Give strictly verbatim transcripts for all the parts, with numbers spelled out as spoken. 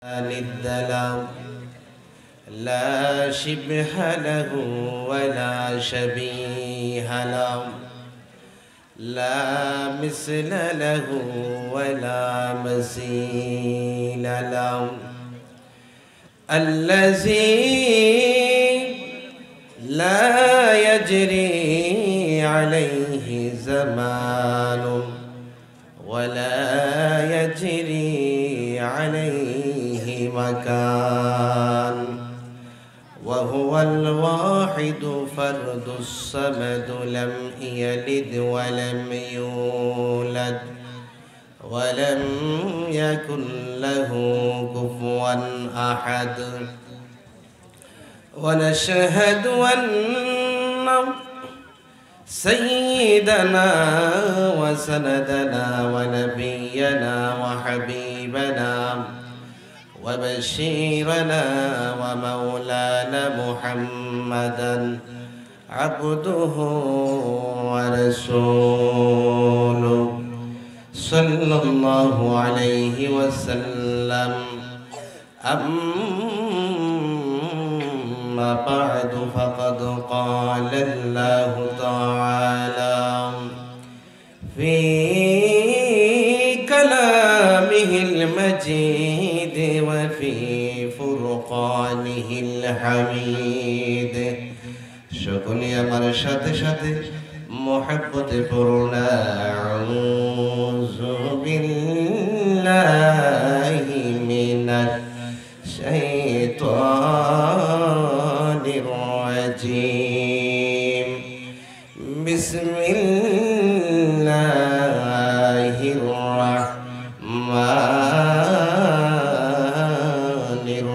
ند له لا شبه له ولا شبيه له لا مثل له ولا مثيل له الذي لا يجري عليه زمان ولا يجري عليه مكان وهو الواحد فرد الصمد لم يلد ولم يولد ولم يكن له كفوا أحد ونشهد أن سيدنا وسندنا ونبينا وحبيبنا وبشيرنا ومولانا محمدا عبده ورسوله صلى الله عليه وسلم. أما بعد فقد قال الله تعالى في كلامه المجيد وفي فرقانه الحميد সকলে আমার সাথে সাথে মোহাব্বতে পড়না আউযু বিল্লাহি মিনাশ শাইতানির রাজীম বিসমিল্লাহির রাহমানির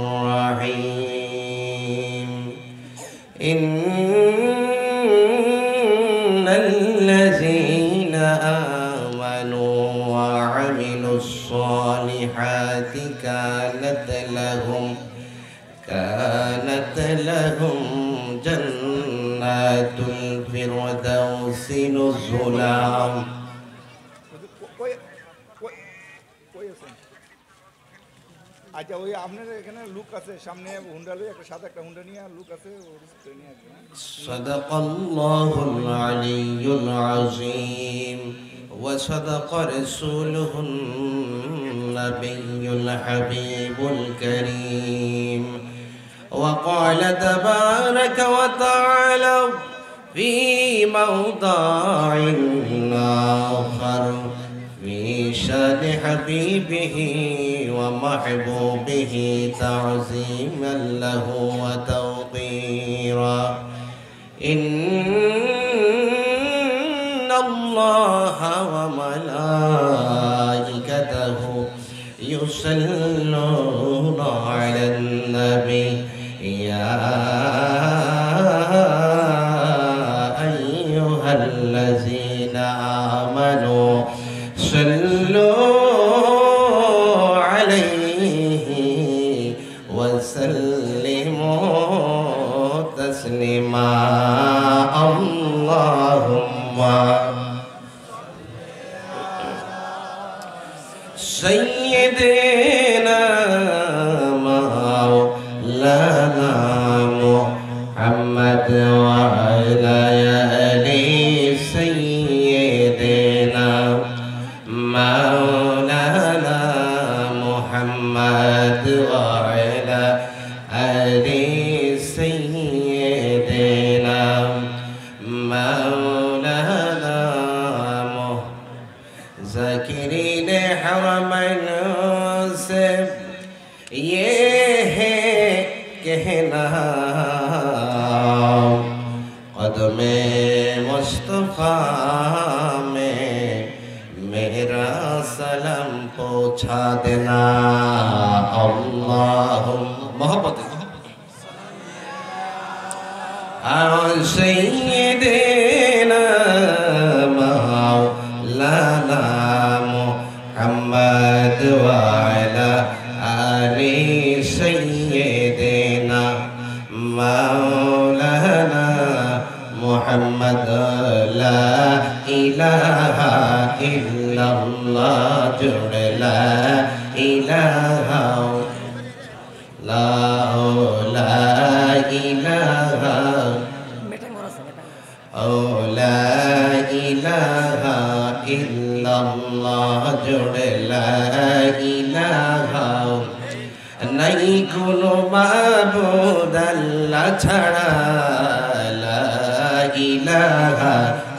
রাহিম الذين آمنوا وعملوا الصالحات كانت لهم كانت لهم جنات الفردوس نزلا. আচ্ছা ওই আপনার এখানে লুক আছে সামনে হুন্ডা লই একটা সাদা একটা হুন্ডা নিয়ে লুক আছে ওর নিয়ে আসবেন. সাদাকাল্লাহুল আলিয়্যুল আযীম ওয়া সাদাকা রাসূলুহুন নাবিয়্যুল হাবিবুল কারীম ওয়া ক্বালা তাবারাকা ওয়া তাআলা ফি মাওদা'in আখার في شان حبيبه ومحبوبه تعظيما له وتوقيرا إن الله وملائكته يصلون على النبي يا أيها الذين آمنوا صلوا عليه وسلموا تسليما. اللهم سيدنا مولانا محمد وعلى آله سيدنا مولانا محمد وعلى آل سيدنا مولانا ذاكرين حرمين से ये है कहना कदमे मुस्तफा में मेरा सलाम पहुँचा देना. अल्लाहुम्मा मोहब्बत सय्यिदना मौलाना मुहम्मद व अला आलि सय्यिदना मौलाना मुहम्मद ला इलाहा इल्लल्लाह जुड़ ला इलाहा নাই কোনো মাবুদ আল্লাহ ছাড়া, লা ইলাহা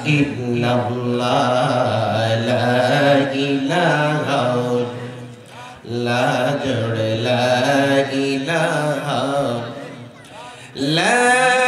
ইল্লাল্লাহ, লা ইলাহা, লা জোড়ে লা ইলাহা, লা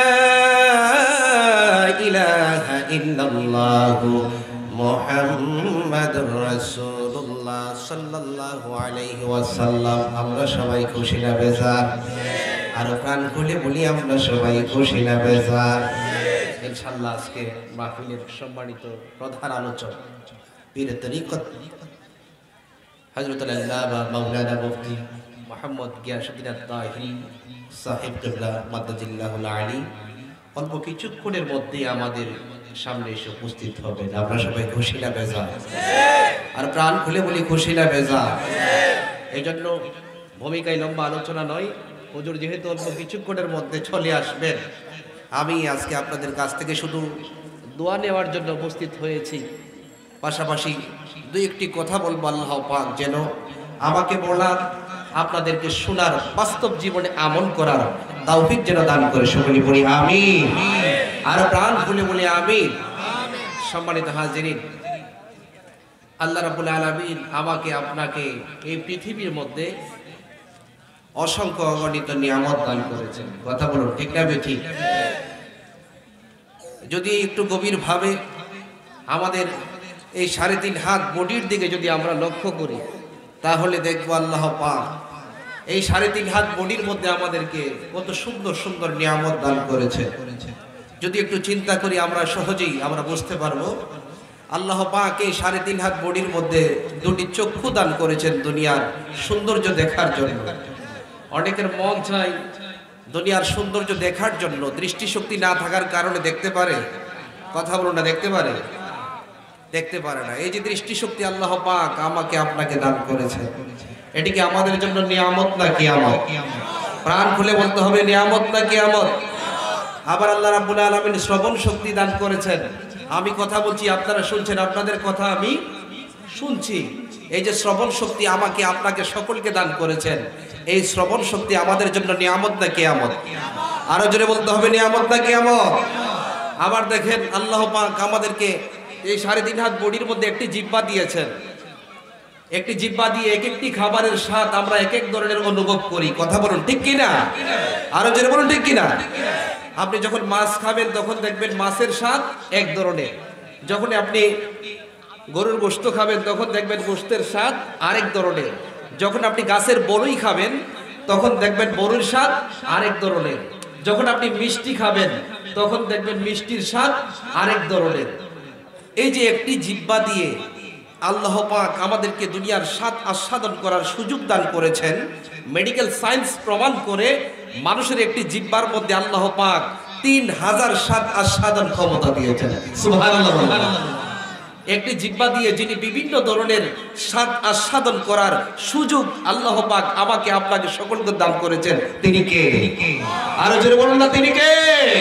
ইলাহা ইল্লাল্লাহু মুহাম্মাদুর রাসূলুল্লাহ সাল্লাল্লাহু আলাইহি ওয়াসাল্লাম। আমরা সবাই খুশি না বেজার? আর প্রাণ খুলে বলি আমরা সবাই খুশি না বেজার? ইনশাআল্লাহ আজকে মাহফিলের সম্মানিত প্রধান আলোচক পীর তরিকত হযরত আল্লামা মাওলানা মুফতি মুহাম্মদ গিয়াসউদ্দিন আত-তাহিরি সাহেব কিবলা মাদাজিল্লাহুল আলী অল্প কিছুক্ষণের মধ্যে আমাদের সামনে এসে উপস্থিত হবেন। আমরা সবাই খুশি না বেজার? আর প্রাণ খুলে বলি খুশি না বেজার? এই জন্য ভূমিকায় লম্বা আলোচনা নয়, হুজুর যেহেতু অল্প কিছুক্ষণের মধ্যে চলে আসবেন, আমি আজকে আপনাদের কাছ থেকে শুধু দোয়া নেওয়ার জন্য উপস্থিত হয়েছি। পাশাপাশি দুই একটি কথা বলবো, আল্লাহ পাক যেন আমাকে বলার, আপনাদেরকে শোনার, বাস্তব জীবনে আমল করার তৌফিক যেন দান করে। সকলে বলি আমিন। আর প্রাণ খুলে বলি আমিন। সম্মানিত হাজিরিন, আল্লাহ রাব্বুল আলামিন আমাকে আপনাকে এই পৃথিবীর মধ্যে অসংখ্য অগণিত নিয়ামত দান করেছেন। কথা বলুন ঠিক না বেঠিক? যদি একটু গভীর ভাবে আমাদের এই সাড়ে তিন হাত বডির দিকে যদি আমরা লক্ষ্য করি, তাহলে দেখবো আল্লাহ পাক এই সাড়ে তিন হাত বডির মধ্যে আমাদেরকে কত সুন্দর সুন্দর নিয়ামত দান করেছে। যদি একটু চিন্তা করি আমরা সহজেই আমরা বুঝতে পারবো আল্লাহ পাক এই সাড়ে তিন হাত বডির মধ্যে দুটি চক্ষু দান করেছেন দুনিয়ার সৌন্দর্য দেখার জন্য। অনেকের মন চায় দুনিয়ার সৌন্দর্য দেখার জন্য, দৃষ্টিশক্তি না থাকার কারণে দেখতে পারে? কথা বলুন না, দেখতে পারে? দেখতে পারে না। এই যে দৃষ্টিশক্তি আল্লাহ পাক আমাকে আপনাকে দান করেছে, এটি কি আমাদের জন্য নিয়ামত না কিয়ামত? প্রাণ খুলে বলতে হবে নিয়ামত না কিয়ামত? আবার আল্লাহ রাব্বুল আলামিন শ্রবণ শক্তি দান করেছেন। আমি কথা বলছি, আপনারা শুনছেন, আপনাদের কথা আমি শুনছি। এই যে শ্রবণ শক্তি আমাকে আপনাকে সকলকে দান করেছেন, এই শ্রবণ শক্তি আমাদের জন্য নিয়ামত না কিয়ামত? আরো জোরে বলতে হবে নিয়ামত না কিয়ামত? আবার দেখেন আল্লাহ পাক আমাদেরকে এই সাড়ে তিন হাত বডির মধ্যে একটি জিহ্বা দিয়েছেন। একটি জিহ্বা দিয়ে এক একটি খাবারের স্বাদ আমরা এক এক ধরনের অনুভব করি। কথা বলুন ঠিক কিনা? আরো জোরে বলুন ঠিক কিনা? আপনি যখন মাছ খাবেন তখন দেখবেন মাছের স্বাদ এক ধরনের, যখন আপনি গরুর গোশত খাবেন তখন দেখবেন গোশতের স্বাদ আরেক ধরনের, যখন আপনি গাছের বড়ই খাবেন তখন দেখবেন বড়ির স্বাদ আরেক ধরনের, যখন আপনি মিষ্টি খাবেন তখন দেখবেন মিষ্টির স্বাদ আরেক ধরনের। এই যে একটি জিহ্বা দিয়ে আল্লাহ পাক আমাদেরকে দুনিয়ার স্বাদ আস্বাদন করার সুযোগ দান করেছেন। মেডিকেল সায়েন্স প্রমাণ করে মানুষের একটি জিহ্বার মধ্যে আল্লাহ পাক তিন হাজার স্বাদ আস্বাদন ক্ষমতা দিয়েছেন। সুবহানাল্লাহ। একটি জিহ্বা দিয়ে যিনি বিভিন্ন ধরনের স্বাদ আস্বাদন করার সুযোগ আল্লাহ পাক আমাকে আপনাকে সকলকে দান করেছেন, তিনি কে? আরো জোরে বলুন না, তিনি কে?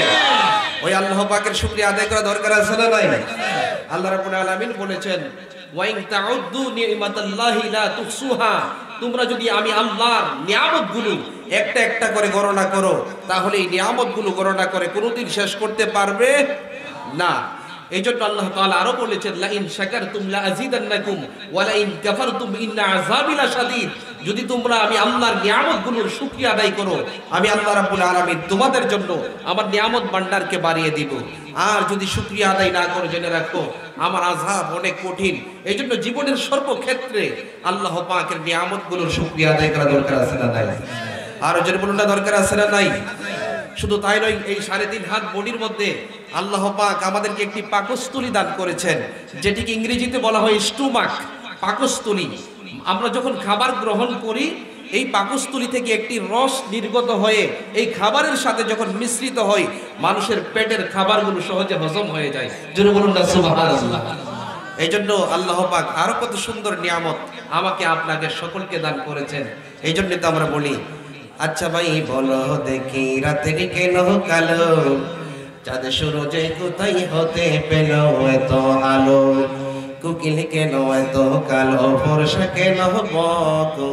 ওই আল্লাহ পাকের শুকরিয়া আদায় করা দরকার আছে না নাই? আল্লাহ রাব্বুল আলামিন বলেছেন, ওয়া ইন তাউদ্দু নি'মাতাল্লাহি লা তুহসুহা, তোমরা যদি আমি আল্লাহর নিয়ামতগুলো একটা একটা করে গণনা করো তাহলে এই নিয়ামতগুলো গণনা করে কোনোদিন শেষ করতে পারবে না। এই জন্য আল্লাহ তাআলা আরো বলেছেন, লা ইন শাকারতুম লা আযীদান্নাকুম ওয়া লা ইন কাফারতুম ইন্না আযাবি লাশাদীদ, যদি তোমরা আমি আল্লাহর নিয়ামতগুলোর শুকরিয়া আদায় করো আমি আল্লাহ রাব্বুল আলামিন তোমাদের জন্য আমার নিয়ামত ভান্ডারকে বাড়িয়ে দিব, আর যদি শুকরিয়া আদায় না করো জেনে রাখো আমার আযাব অনেক কঠিন। এই জন্য জীবনের সর্বক্ষেত্রে আল্লাহ পাকের নিয়ামতগুলোর শুকরিয়া আদায় করা দরকার আছে না নাই? আর যদি বলুন না দরকার আছে না নাই? শুধু তাই নয়, এই সাড়ে তিন হাত বডির মধ্যে আল্লাহ পাক আমাদেরকে একটি পাকস্থলী দান করেছেন, যেটিকে ইংরেজিতে বলা হয় স্টোমাক, পাকস্থলী। আমরা যখন খাবার গ্রহণ করি এই পাকস্থলী থেকে একটি রস নির্গত হয়ে এই খাবারের সাথে যখন মিশ্রিত হয় মানুষের পেটের খাবারগুলো সহজে হজম হয়ে যায়। জোরে বলুন না সুবহানাল্লাহ। এই জন্য আল্লাহ পাক আরো কত সুন্দর নিয়ামত আমাকে আপনাকে সকলকে দান করেছেন। এই জন্য তো আমরা বলি, আচ্ছা ভাই বলো দেখি রাতের কেন কালো, চাঁদ সূরজে কোথায় হতে পেল এত আলো, কোকিল কেন এত কালো, বর্ষা কেন বক,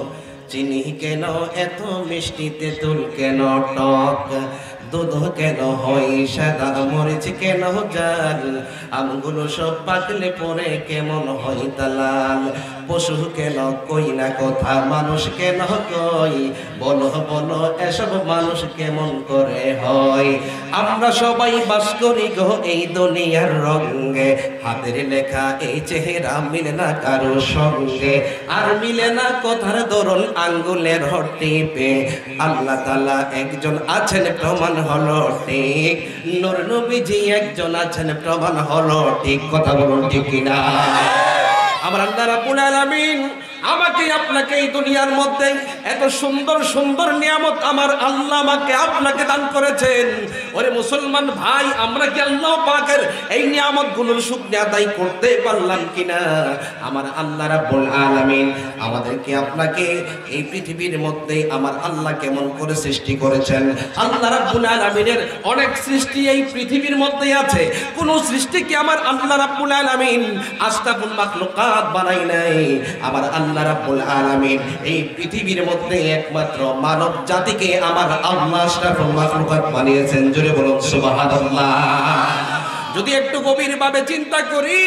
চিনি কেন এত মিষ্টি, তেঁতুল কেন টক, দুধ কেন হয় সাদা, মরিচ কেন জাল, আমগুলো সব পাকলে পরে কেমন হয় তা লাল। পশু কেন কই না কথা, মানুষ কেন কই, বলো বলো এসব মানুষ কেমন করে হয়। আমরা সবাই বাস করি গো এই দুনিয়ার রঙে, হাতের লেখা এই চেহারা মিলে না কারো সঙ্গে, আর মিলে না কথার দরুন আঙ্গুলের টিপে। আল্লাহ তাআলা একজন আছেন প্রমাণ হলো ঠিক, নূর নবীজি একজন আছেন প্রমাণ হলো ঠিক। কথা বলুন ঠিক কিনা? আমার আল্লাহ রাব্বুল আলামিন আমাকে আপনাকে এই দুনিয়ার মধ্যে এত সুন্দর সুন্দর নিয়ামত আমার আল্লাহ আমাকে আপনাকে দান করেছেন। ওরে মুসলমান ভাই, আমরা কি আল্লাহ পাকের এই নিয়ামতগুলোর শুকরিয়া আদায় করতে পারলাম কিনা? আমার আল্লাহ রাব্বুল আলামিন আমাদেরকে আপনাকে এই পৃথিবীর মধ্যে আমার আল্লাহ কেমন করে সৃষ্টি করেছেন। আল্লাহ রাব্বুল আলামিনের অনেক সৃষ্টি এই পৃথিবীর মধ্যে আছে। কোন সৃষ্টি কি আমার আল্লাহ রাব্বুল আলামিন আশরাফুল মাখলুকাত বানাই নাই? আমার আল্লাহ রাব্বুল আলামিন এই পৃথিবীর মধ্যে একমাত্র মানব জাতিকে আমার আল্লাহ আশরাফুল মাখলুকাত বানিয়েছেন। জোরে বলুন সুবহানাল্লাহ। যদি একটু গভীরভাবে চিন্তা করি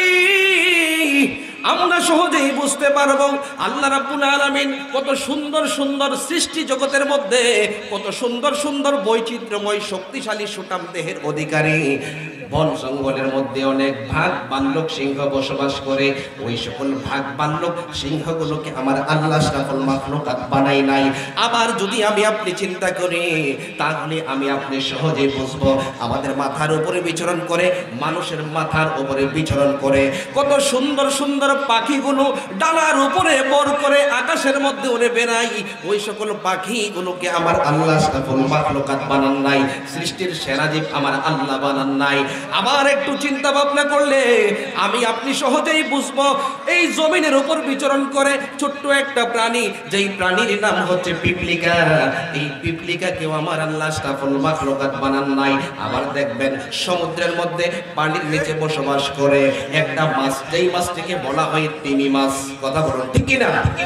আমরা সহজেই বুঝতে পারবো আল্লাহ রাব্বুল আলামিন কত সুন্দর সুন্দর সৃষ্টি জগতের মধ্যে, কত সুন্দর সুন্দর বৈচিত্র্যময় শক্তিশালী সুঠাম দেহের অধিকারী। বন জঙ্গলের মধ্যে অনেক ভাগ বাল্লক সিংহ বসবাস করে। ওই সকল ভাগ বাল্লক সিংহগুলোকে আমার আল্লাহ আশরাফুল মাখলুকাত বানাই নাই। আবার যদি আমি আপনি চিন্তা করি তাহলে আমি আপনি সহজেই বুঝবো আমাদের মাথার উপরে বিচরণ করে, মানুষের মাথার উপরে বিচরণ করে কত সুন্দর সুন্দর পাখিগুলো ডানার উপরে বর করে আকাশের মধ্যে উড়ে বেড়াই। ওই সকল পাখিগুলোকে আমার আল্লাহ আশরাফুল মাখলুকাত বানান নাই। সৃষ্টির সেরা জীব আমার আল্লাহ বানান নাই। আবার একটু চিন্তা ভাবনা করলে আমি আপনি সহজেই বুঝবো এই জমিনের উপর বিচরণ করে ছোট্ট একটা প্রাণী, যেই প্রাণীর নাম হচ্ছে পিপলিকা। এই পিপলিকাকেও আমার আল্লাহ আশরাফুল মাখলুকাত বানান নাই। আবার দেখবেন সমুদ্রের মধ্যে পানির নিচে বসবাস করে একটা মাছ, যেই মাছটিকে বলা হয় তিমি মাছ। কথা বলুন ঠিক কিনা?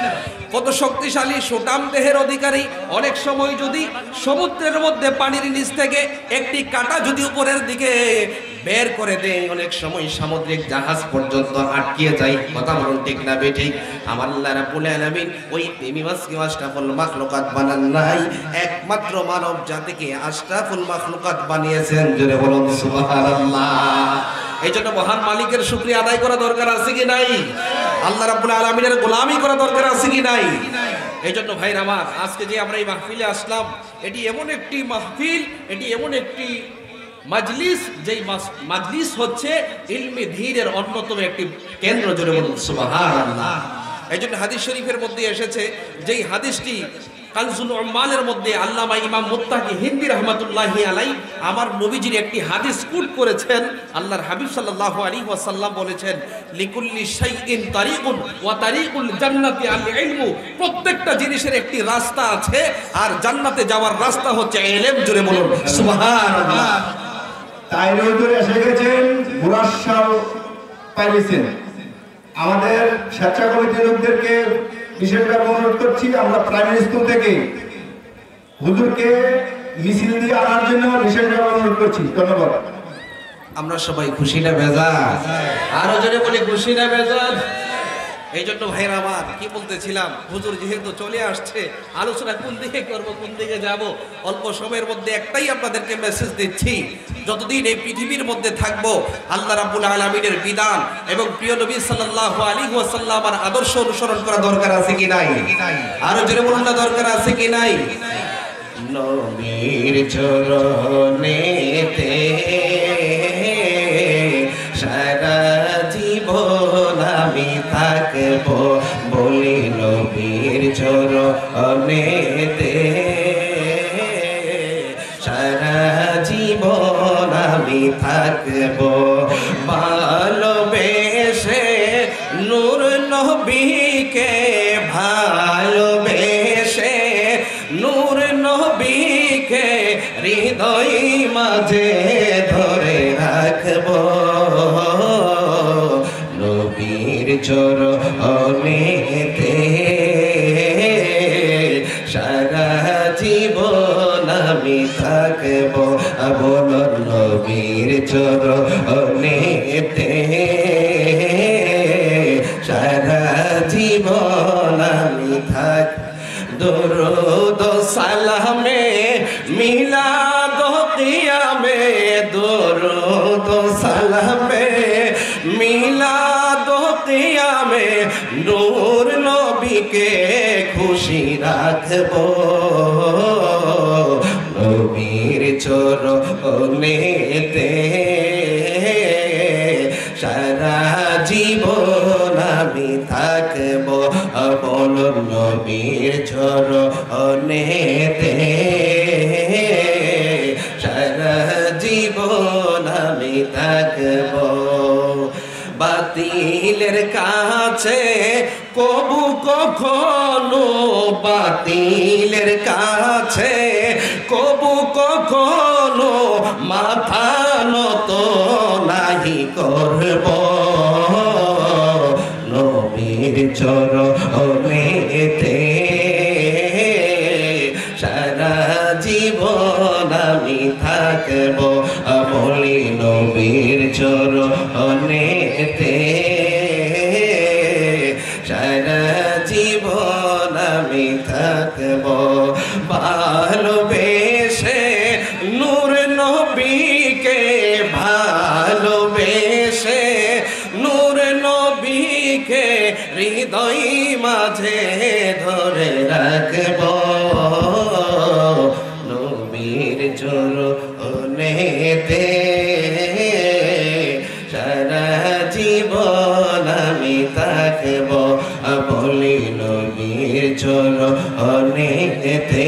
কত শক্তিশালী সুঠাম দেহের অধিকারী। অনেক সময় যদি সমুদ্রের মধ্যে পানির নিচ থেকে একটি কাঁটা যদি উপরের দিকে বের করে দেয়, অনেক সময় সামুদ্রিক জাহাজ পর্যন্ত আটকিয়ে যায়। কথা বলুন ঠিক না বেঠিক? আমার আল্লাহ রাব্বুল আলামিন ওই তিমি মাছকে আশরাফুল মাখলুকাত বানান নাই, একমাত্র মানব জাতিকে আশরাফুল মাখলুকাত বানিয়েছেন। জোরে বলুন সুবহানাল্লাহ। এই জন্য মহান মালিকের শুকরিয়া আদায় করা দরকার আছে কি নাই? আল্লাহ রাব্বুল আলামিনের গোলামি করা দরকার আছে কি নাই? এই জন্য ভাইরা আমার, আজকে যে আমরা এই মাহফিলে আসলাম, এটি এমন একটি মাহফিল, এটি এমন একটি মাজলিস, যেই মাজলিস হচ্ছে ইলমে ধীরের অন্যতম একটি কেন্দ্র। জোরে বলুন সুবহানাল্লাহ। এই জন্য হাদিস শরীফের মধ্যে এসেছে, যেই হাদিসটি কানজুল উম্মালের মধ্যে আল্লামা ইমাম মুত্তাকি হিন্দি রাহমাতুল্লাহি আলাই আমার নবীজির একটি হাদিস কোট করেছেন। আল্লাহর হাবিব সাল্লাল্লাহু আলাইহি ওয়াসাল্লাম বলেছেন, লিকুল্লি শাইইন তারিকুন ওয়া তারিকুল জান্নাতি আল ইলমু। প্রত্যেকটা জিনিসের একটি রাস্তা আছে, আর জান্নাতে যাওয়ার রাস্তা হচ্ছে ইলম। জোরে বলুন সুবহানাল্লাহ। তাই রোদরে এসে গেছেন, মুরাশশাল পাইছেন। আমাদের স্বেচ্ছা কমিটির লোকদেরকে বিশেষভাবে অনুরোধ করছি, আমরা প্রাইমারি স্কুল থেকে হুজুরকে মিছিল দিয়ে আনার জন্য বিশেষভাবে অনুরোধ করছি। ধন্যবাদ। আমরা সবাই খুশি না বেজার? আরো জোরে বলি খুশি না বেজার? এই জন্য ভাইরা আমার, কি বলতেছিলাম, হুজুর যেহেতু চলে আসছে, আলোচনা কোন দিকে করব, কোন দিকে যাব, অল্প সময়ের মধ্যে একটাই আপনাদেরকে মেসেজ দিচ্ছি। যতদিন এই পৃথিবীর মধ্যে থাকবো, আল্লাহ রাব্বুল আলামিনের বিধান এবং প্রিয় নবী সাল্লাল্লাহু আলাইহি ওয়াসাল্লামের আদর্শ অনুসরণ করা দরকার আছে কি নাই? আরো জোরে বলুন না, দরকার আছে কি নাই? নবীর চরণেতে সারা জীবন আমি থাকব, বলি নবীর চরণেতে সারা জীবন আমি থাকব। ভালোবেসে নূর নবীকে, ভালোবেসে নূর নবীকে হৃদয় মাঝে ধরে রাখব, নবীর চরণেতে সারা জীবন আমি থাকবো বলো নবীর চরণেতে সারা জীবন আমি থাক দরুদ সালামে মিলাদ কিয়ামে দরুদ সালামে মিলাদ কিয়ামে নূর নবীকে খুশি রাখবো নবীর চরণেতে সারা জীবন আমি থাকবো বলো নবীর চরণেতে সারা জীবন আমি থাকবো বাতিলের কাছে কবু কখনো বাতিলের কাছে কবু কখনো মাথা নত নাহি করব নবীর চরণেতে সারা জীবন আমি থাকবো বলি নবীর চরণেতে সারা জীবন আমি থাকবো ভালোবেসে নূর নবীকে ভালোবেসে নূর নবীকে হৃদয় মাঝে ধরে রাখবো নবীর চরণেতে সারা জীবন আমি থাকবো বলি নবীর চরণেতে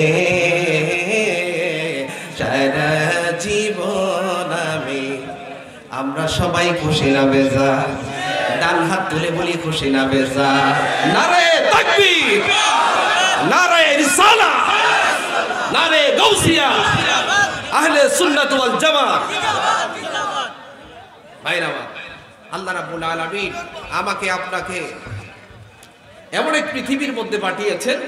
সারা জীবন আমি আমরা সবাই খুশি না বেজা ডান হাত তুলে বলি খুশি না বেজা নারে তাকবীর নারে রিসালাত নারে গাউসিয়া আহলে সুন্নাত ওয়াল জামাত ভাইরা আল্লাহ রাব্বুল আলামিন আমাকে আপনাকে এমন এক পৃথিবীর মধ্যে পাঠিয়েছেন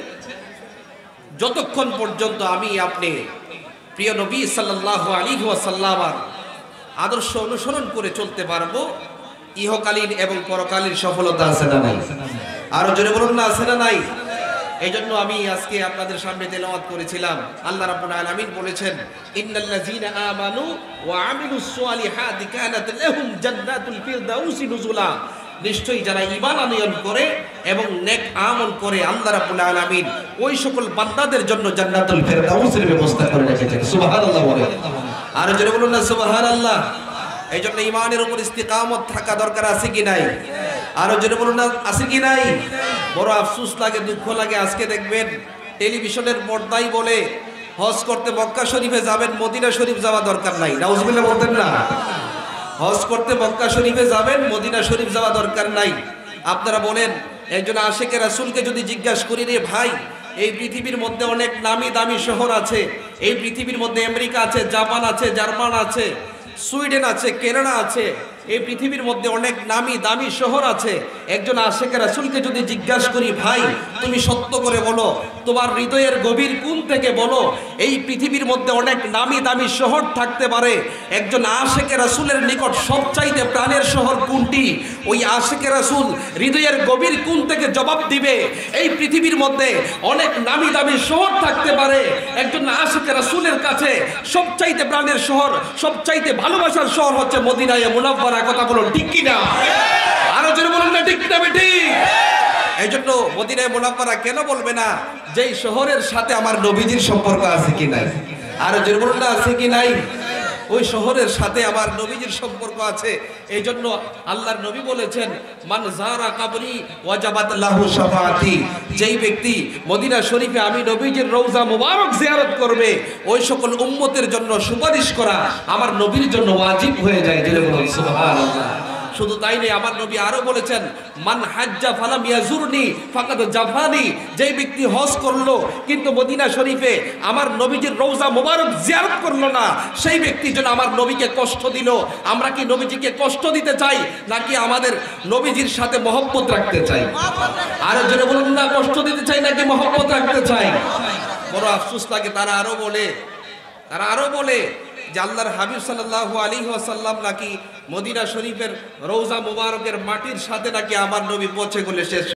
যতক্ষণ পর্যন্ত আমি আপনি প্রিয় নবী সাল্লাল্লাহু আলাইহি ওয়াসাল্লামের আদর্শ অনুসরণ করে চলতে পারবো ইহকালীন এবং পরকালীন সফলতা আছে না নাই আরো জোরে বলুন না আছে না নাই এই জন্য আমি আজকে আপনাদের সামনে তেলাওয়াত করেছিলাম আল্লাহ রাব্বুল আলামিন বলেছেন ইন্নাল্লাযীনা আমানু ওয়া আমিলুস সালিহাতি কানাত লাহুম জান্নাতুল ফিরদাউসি নুজুলা নিশ্চয়ই যারা ঈমান আনয়ন করে এবং নেক আমল করে আল্লাহ রাব্বুল আলামিন ওই সকল বান্দাদের জন্য জান্নাতুল ফিরদাউসের ব্যবস্থা করে রেখেছেন সুবহানাল্লাহ বলেন আর জোরে বলুন না সুবহানাল্লাহ এই জন্য ঈমানের উপর ইস্তিকামত থাকা দরকার আছে কি নাই আরো জোরে বলুন না আছে কি নাই বড় আফসোস লাগে দুঃখ লাগে আজকে দেখবেন টেলিভিশনের পর্দায় বলে হজ করতে মক্কা শরীফে যাবেন মদিনা শরীফ যাওয়া দরকার নাই নাউজুবিল্লাহ বলতেন না হজ করতে মক্কা শরীফে যাবেন মদিনা শরীফ যাওয়া দরকার নাই আপনারা বলেন একজন আশিকে রাসূলকে যদি জিজ্ঞাসা করি রে ভাই এই পৃথিবীর মধ্যে অনেক নামি দামি শহর আছে এই পৃথিবীর মধ্যে আমেরিকা আছে জাপান আছে জার্মান আছে সুইডেন আছে কানাডা আছে এই পৃথিবীর মধ্যে অনেক নামি দামি শহর আছে একজন আশিকে রাসূলকে যদি জিজ্ঞাসা করি ভাই তুমি সত্য করে বলো তোমার হৃদয়ের গভীর কোণ থেকে বলো এই পৃথিবীর মধ্যে অনেক নামি দামি শহর থাকতে পারে একজন আশিকে রাসূলের নিকট সবচাইতে প্রাণের শহর কোনটি ওই আশিকে রাসূল হৃদয়ের গভীর কোণ থেকে জবাব দিবে এই পৃথিবীর মধ্যে অনেক নামি দামি শহর থাকতে পারে একজন আশিকে রাসূলের কাছে সবচাইতে প্রাণের শহর সবচাইতে ভালোবাসার শহর হচ্ছে মদিনায়ে মুনাওয়ারা কথা বলুন ঠিক কি না আরো জোরে বলুন না ঠিক না বেটি এই জন্য মদিনায়ে মুনাওয়ারা কেন বলবে না যেই শহরের সাথে আমার নবীজির সম্পর্ক আছে কি নাই আরো জোরে বলুন না আছে কি নাই ওই শহরের সাথে আমার নবীজির সম্পর্ক আছে এই জন্য আল্লাহর নবী বলেছেন মান যারা কবরি ওয়াজাবাত লাহু শাফাআতি যেই ব্যক্তি মদিনা শরীফে আমি নবীজির রওজা মুবারক জিয়ারত করবে ওই সকল উম্মতের জন্য সুপারিশ করা আমার নবীর জন্য ওয়াজিব হয়ে যায় জেনে বলুন সুবহানাল্লাহ শুধু তাই নয় আমার নবী আরো বলেছেন মান হাজ্জা ফালাম ইয়াজুরনি ফাকাদ জাফানি যেই ব্যক্তি হজ করলো কিন্তু মদিনা শরীফে আমার নবীজির রওজা মুবারক জিয়ারত করলো না সেই ব্যক্তি যেন আমার নবীকে কষ্ট দিল আমরা কি নবীজিকে কষ্ট দিতে চাই নাকি আমাদের নবীজির সাথে মহব্বত রাখতে চাই আরো জোরে বলুন না কষ্ট দিতে চাই নাকি মহব্বত রাখতে চাই বড় আফসোস লাগে। তারা আরো বলে তারা আরো বলে যে আল্লাহর হাবিব সাল্লাল্লাহু আলাইহি ওয়াসাল্লাম নাকি মদিনা শরীফের রওজা মুবারকের মাটির সাথে নাকি আমার নবী পৌঁছে গেলে শেষ